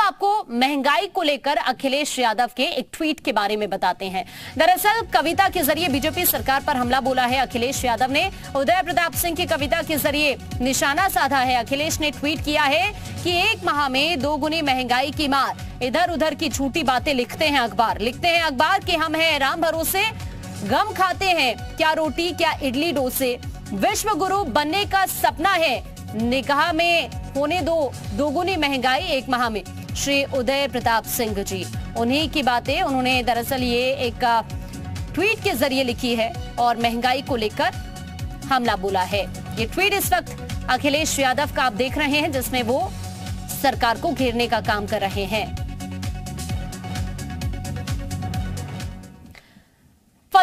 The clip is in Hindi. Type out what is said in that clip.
आपको महंगाई को लेकर अखिलेश यादव के एक ट्वीट के बारे में बताते हैं। दरअसल कविता के जरिए बीजेपी सरकार पर हमला बोला है अखिलेश यादव ने। उदय प्रताप सिंह की कविता के जरिए निशाना साधा है। अखिलेश ने ट्वीट किया है कि 1 माह में 2 गुनी महंगाई की मार, इधर उधर की झूठी बातें लिखते हैं अखबार कि हम हैं राम भरोसे, गम खाते हैं क्या रोटी क्या इडली डोसे, विश्व गुरु बनने का सपना है, निगाह में होने दो 2 गुनी महंगाई 1 माह में। श्री उदय प्रताप सिंह जी, उन्हीं की बातें उन्होंने दरअसल ये एक ट्वीट के जरिए लिखी है और महंगाई को लेकर हमला बोला है। ये ट्वीट इस वक्त अखिलेश यादव का आप देख रहे हैं, जिसमें वो सरकार को घेरने का काम कर रहे हैं।